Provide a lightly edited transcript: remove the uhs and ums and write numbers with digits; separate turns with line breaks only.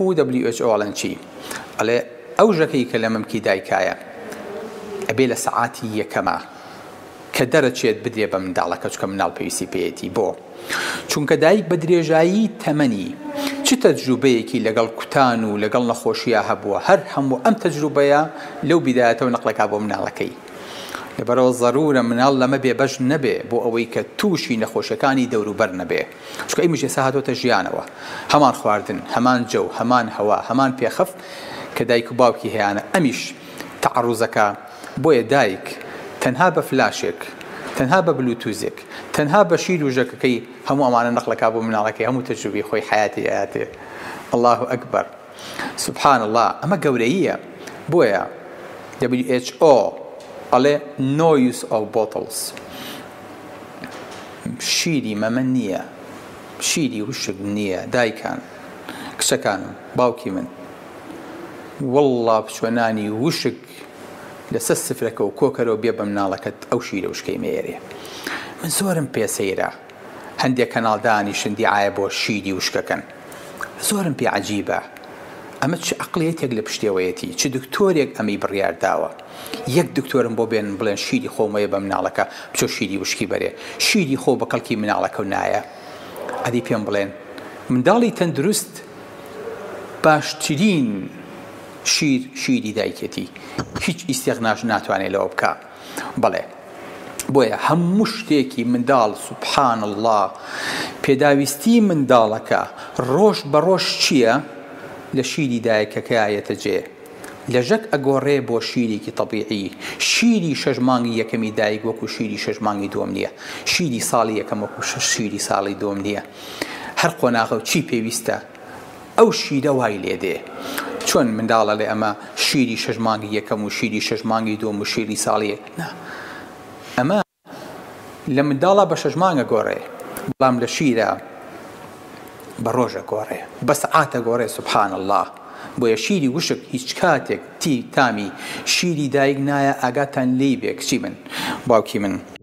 و WHO ئەڵێن چی؟ ئەڵێ ئەو ژەکەی کە لە مەمکی دایکایە ئەبێ لە سەعاتی یەکەمە کە دەرەچێت بدرێ بە منداڵەکە چکە مناڵ پێویستی پێیەتی بۆ چونکە دایک بە درێژایی تەمەنی چ تەجروبەیەکی لەگەڵ کوتان و لەگەڵ نەخۆشیە هەبووە هەر هەموو ئەم تەجروبەیە لەو بیدایەتەوە نەقلەکا بۆ مناڵەکەی لەبەرەوە ضرورە مناڵ لەمە بێبەش نەبێ بۆ ئەوەی کە تووشی نەخۆشیەکانی دەوروبەر نەبێ چکە ئەی مژێ ئێستا هاتۆتە ژیانەوە هەمان خواردن هەمان جەو هەمان هەوا هەمان پێخەف کە دایک و باوکی هەیەە ئەمیش تەعەڕوزەکە بۆیە دایک تەنها بە فلاشێک تەنها بە بلوتوزێک تەنها بە شیر و ژەکەکەی هەموو ئەمانە نەقلەکە بۆ مناڵەکەی هەموو تەجروبی خۆی حیاتی ئاەتێ الله ئەکبەر سبحان الله ئەمە گەورەییە بۆیە WHO ئەڵێ no use of bottles شیری مەمە نییە شیری وشک نییە دایکان کچەکانم باوکی من والله بچوەنانی وشک لەسەر سفرەکە و کۆکەرەوە بێ بە مناڵەکەت ئەو شیرە وشکەی مێرێ من زۆرم پێسەیرە هەندێک کەناڵدانی شندی ئایا بۆ شیری وشکەکەن زۆرم پێ عەجیبە ئەمە چ عەقڵیەتێک لە پشتێوەیەتی چ دکتۆرێک ئەمەی بڕیارداوە یەک دکتۆرم بۆ بێن بڵێن شیری خۆمەیە بە مناڵەکە بچۆ شیری وشکی بەرێ شیری خۆ بە کەڵکی مناڵەکە و نایە ئەدی پێم بڵێن منداڵی تەندروست باشترین شیری دایکێتی هیچ ئیسێغناش ناتوانێت لەوە بکە بەڵێ بۆیە هەموو شتێکی منداڵ سوبحان الله پێداویستی منداڵەکە ڕۆژ بە ڕۆژ چییە لە شیری دایکەکەیەتە جێ لە ژەک ئەگۆڕێ بۆ شیرێکی تەبیعی شیری شەش مانگی یەکەمی دایک وەکو شیری شەش مانگی دووەم نییە شیری ساڵی یەکەم وەکو شیری ساڵی دووەم نییە هەر قۆناغە و چی پێویستە ئەو شیرە وای لێدێ چۆن منداڵە لێ ئەمە شیری شەش مانگی یەکەم و شیری شەش مانگی دووەم و شیری ساڵی نا ئەمە لە منداڵە بە شەش مانگە گۆڕێ بەڵام لە شیرە بە ڕۆژە گۆڕێ بە سەعاتە گۆڕێ سوبحان الله بۆیە شیری وشک هیچ کاتێک تامی شیری دایک نایە ئاگاتان لێی بێ کچی من باوکی من